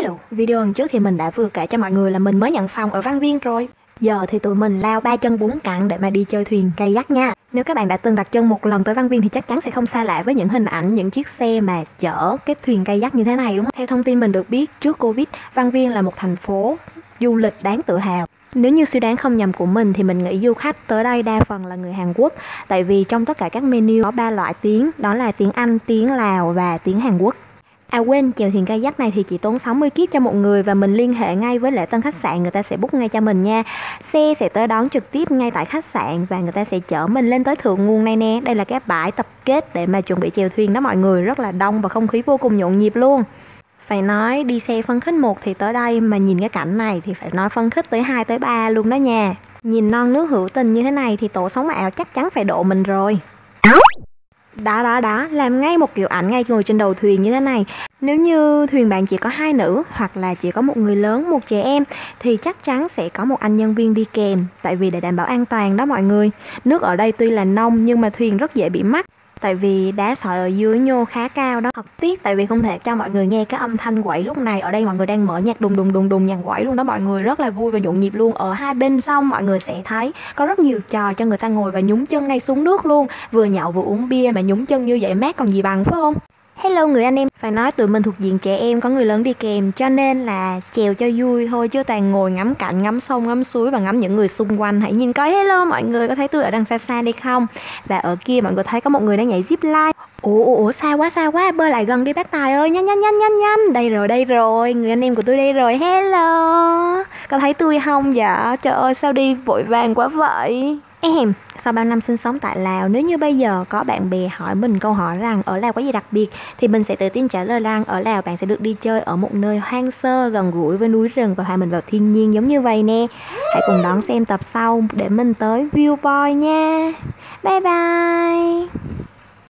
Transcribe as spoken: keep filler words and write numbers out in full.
Hello, video lần trước thì mình đã vừa kể cho mọi người là mình mới nhận phòng ở Văn Viên rồi. Giờ thì tụi mình lao ba chân bốn cẳng để mà đi chơi thuyền kayak nha. Nếu các bạn đã từng đặt chân một lần tới Văn Viên thì chắc chắn sẽ không xa lạ với những hình ảnh những chiếc xe mà chở cái thuyền kayak như thế này, đúng không? Theo thông tin mình được biết, trước Covid, Văn Viên là một thành phố du lịch đáng tự hào. Nếu như suy đoán không nhầm của mình thì mình nghĩ du khách tới đây đa phần là người Hàn Quốc. Tại vì trong tất cả các menu có ba loại tiếng, đó là tiếng Anh, tiếng Lào và tiếng Hàn Quốc. À quên, chèo thuyền kayak này thì chỉ tốn sáu mươi kíp cho một người và mình liên hệ ngay với lễ tân khách sạn, người ta sẽ book ngay cho mình nha. Xe sẽ tới đón trực tiếp ngay tại khách sạn và người ta sẽ chở mình lên tới thượng nguồn này nè. Đây là cái bãi tập kết để mà chuẩn bị chèo thuyền đó mọi người, rất là đông và không khí vô cùng nhộn nhịp luôn. Phải nói đi xe phân khích một thì tới đây mà nhìn cái cảnh này thì phải nói phân khích tới hai tới ba luôn đó nha. Nhìn non nước hữu tình như thế này thì tổ sống ảo chắc chắn phải độ mình rồi. Đó đó đó, làm ngay một kiểu ảnh ngay ngồi trên đầu thuyền như thế này. Nếu như thuyền bạn chỉ có hai nữ hoặc là chỉ có một người lớn, một trẻ em thì chắc chắn sẽ có một anh nhân viên đi kèm. Tại vì để đảm bảo an toàn đó mọi người. Nước ở đây tuy là nông nhưng mà thuyền rất dễ bị mắc. Tại vì đá sỏi ở dưới nhô khá cao đó. Thật tiếc tại vì không thể cho mọi người nghe cái âm thanh quẩy lúc này. Ở đây mọi người đang mở nhạc đùng đùng đùng đùng nhạc quẩy luôn đó mọi người. Rất là vui và nhộn nhịp luôn. Ở hai bên sông mọi người sẽ thấy có rất nhiều trò cho người ta ngồi và nhúng chân ngay xuống nước luôn. Vừa nhậu vừa uống bia mà nhúng chân như vậy mát còn gì bằng, phải không? Hello người anh em, phải nói tụi mình thuộc diện trẻ em có người lớn đi kèm, cho nên là chèo cho vui thôi chứ toàn ngồi ngắm cảnh, ngắm sông, ngắm suối và ngắm những người xung quanh. Hãy nhìn coi, hello mọi người, có thấy tôi ở đằng xa xa đây không? Và ở kia mọi người thấy có một người đang nhảy zip line. Ủa, ủa, ủa, xa quá, xa quá, bơi lại gần đi bác Tài ơi, nhanh, nhanh, nhanh, nhanh, nhanh. Đây rồi, đây rồi, người anh em của tôi đây rồi, hello. Có thấy tôi không dạ? Trời ơi, sao đi vội vàng quá vậy? Em, sau bao năm sinh sống tại Lào, nếu như bây giờ có bạn bè hỏi mình câu hỏi rằng ở Lào có gì đặc biệt thì mình sẽ tự tin trả lời rằng ở Lào bạn sẽ được đi chơi ở một nơi hoang sơ, gần gũi với núi rừng và hòa mình vào thiên nhiên giống như vậy nè. Hãy cùng đón xem tập sau để mình tới Viewpoint nha. Bye bye.